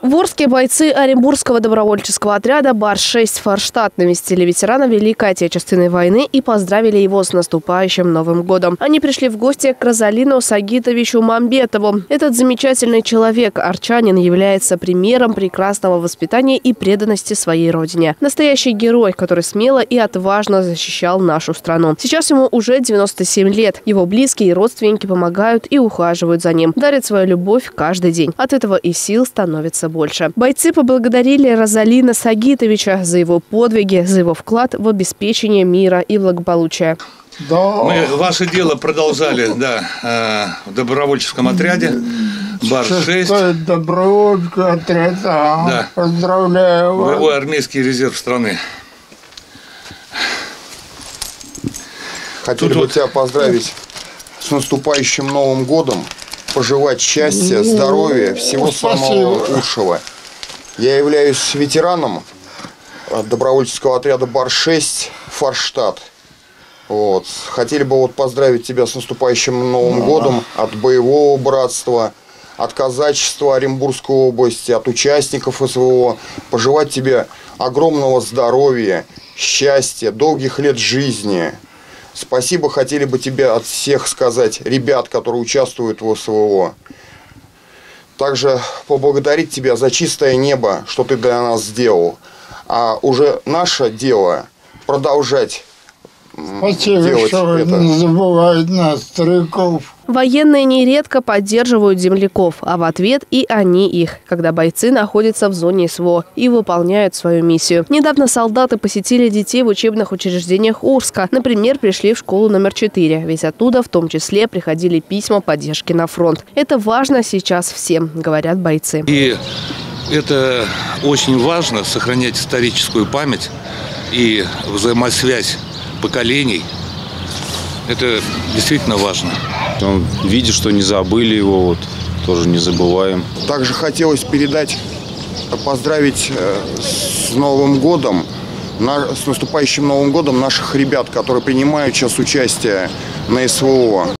В Орске бойцы Оренбургского добровольческого отряда «Бар-6» «Форштадт» навестили ветерана Великой Отечественной войны и поздравили его с наступающим Новым годом. Они пришли в гости к Розалину Сагитовичу Мамбетову. Этот замечательный человек, орчанин, является примером прекрасного воспитания и преданности своей родине. Настоящий герой, который смело и отважно защищал нашу страну. Сейчас ему уже 97 лет. Его близкие и родственники помогают и ухаживают за ним, дарят свою любовь каждый день. От этого и сил становится больше. Бойцы поблагодарили Розалина Сагитовича за его подвиги, за его вклад в обеспечение мира и благополучия. Да. Мы ваше дело продолжали, в добровольческом отряде «Бар-6». Добровольческий отряд, да. Поздравляю вас. Боевой армейский резерв страны. Хотели бы тебя поздравить с наступающим Новым годом. Пожелать счастья, здоровья, всего самого лучшего. Я являюсь ветераном добровольческого отряда «Бар-6» «Форштадт». Вот. Хотели бы поздравить тебя с наступающим Новым годом от боевого братства, от казачества Оренбургской области, от участников СВО. Пожелать тебе огромного здоровья, счастья, долгих лет жизни. Спасибо хотели бы тебе от всех сказать, ребят, которые участвуют в СВО. Также поблагодарить тебя за чистое небо, что ты для нас сделал. А уже наше дело продолжать Спасибо, что не забывают нас, стариков. Военные нередко поддерживают земляков, а в ответ и они их, когда бойцы находятся в зоне СВО и выполняют свою миссию. Недавно солдаты посетили детей в учебных учреждениях Орска. Например, пришли в школу номер 4, ведь оттуда в том числе приходили письма поддержки на фронт. Это важно сейчас всем, говорят бойцы. И это очень важно, сохранять историческую память и взаимосвязь поколений. Это действительно важно. Он видит, что не забыли его, тоже не забываем. Также хотелось поздравить с Новым годом, с наступающим Новым годом наших ребят, которые принимают сейчас участие на СВО.